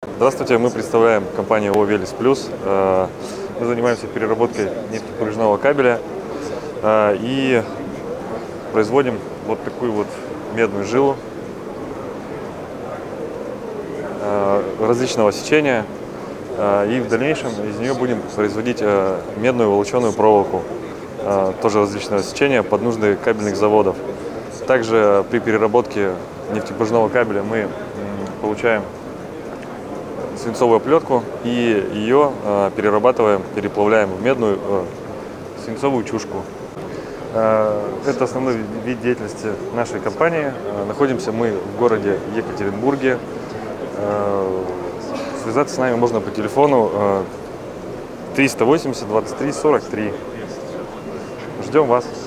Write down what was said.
Здравствуйте, мы представляем компанию ООО «Велес Плюс». Мы занимаемся переработкой нефтепроводного кабеля и производим вот такую вот медную жилу различного сечения. И в дальнейшем из нее будем производить медную волокченую проволоку, тоже различного сечения, под нужды кабельных заводов. Также при переработке нефтепроводного кабеля мы получаем свинцовую оплетку и ее перерабатываем, переплавляем в медную свинцовую чушку. Это основной вид деятельности нашей компании. Находимся мы в городе Екатеринбурге. Связаться с нами можно по телефону 380 23 43. Ждем вас.